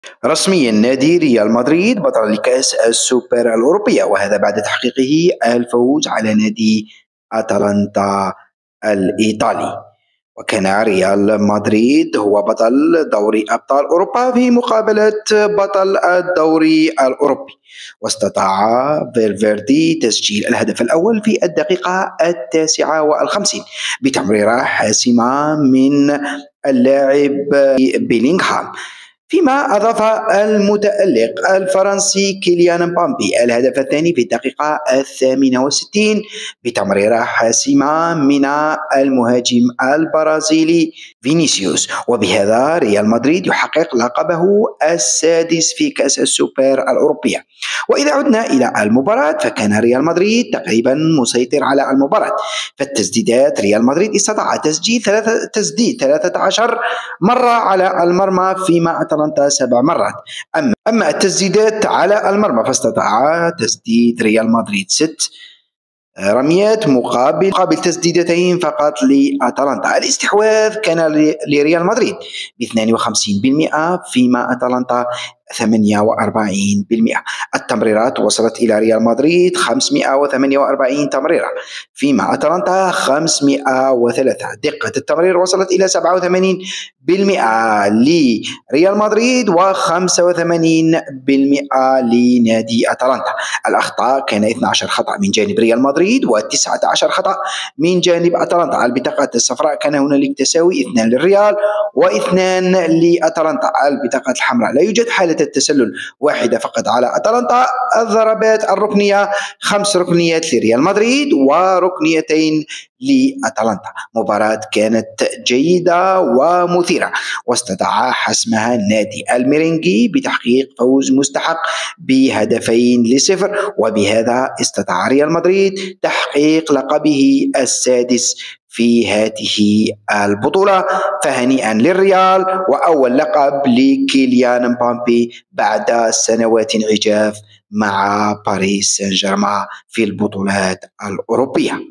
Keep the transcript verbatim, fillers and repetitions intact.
رسميا نادي ريال مدريد بطل لكأس السوبر الأوروبية، وهذا بعد تحقيقه الفوز على نادي أتلانتا الإيطالي. وكان ريال مدريد هو بطل دوري أبطال أوروبا في مقابلة بطل الدوري الأوروبي، واستطاع فالفيردي تسجيل الهدف الأول في الدقيقة التاسعة والخمسين بتمريرة حاسمة من اللاعب بيلينغهام، فيما أضاف المتألق الفرنسي كيليان مبابي الهدف الثاني في الدقيقة الثامنة والستين بتمريرة حاسمة من المهاجم البرازيلي فينيسيوس. وبهذا ريال مدريد يحقق لقبه السادس في كأس السوبر الأوروبية. وإذا عدنا إلى المباراة، فكان ريال مدريد تقريبا مسيطر على المباراة، فالتسديدات ريال مدريد استطاع تسجيل ثلاثة تسديد ثلاثة عشر مرة على المرمى، فيما أتلانتا سبع مرات. أما أما التسديدات على المرمى فاستطاع تسديد ريال مدريد ست رميات مقابل مقابل تسديدتين فقط لأتلانتا. الاستحواذ كان لريال مدريد ب اثنين وخمسين بالمئة، فيما أتلانتا ثمانية وأربعين بالمئة. التمريرات وصلت إلى ريال مدريد خمسمئة وثمانية وأربعين تمريرة، فيما أتلانتا خمسمئة وثلاثة. دقة التمرير وصلت إلى سبعة وثمانين بالمئة لريال مدريد وخمسة وثمانين بالمئة لنادي أتلانتا. الأخطاء كان اثنا عشر خطأ من جانب ريال مدريد وتسعة عشر خطأ من جانب أتلانتا. على البطاقات الصفراء كان هنالك تساوي، اثنان للريال واثنان لأتلانتا. البطاقات الحمراء لا يوجد حالة التسلل، واحدة فقط على أتلانتا. الضربات الركنية خمس ركنيات لريال مدريد وركنيتين لأتلانتا. مباراة كانت جيدة ومثيرة، واستطاع حسمها النادي الميرينجي بتحقيق فوز مستحق بهدفين لصفر، وبهذا استطاع ريال مدريد تحقيق لقبه السادس في هذه البطولة. فهنيئا للريال، وأول لقب لكيليان مبابي بعد سنوات عجاف مع باريس سان جيرمان في البطولات الأوروبية.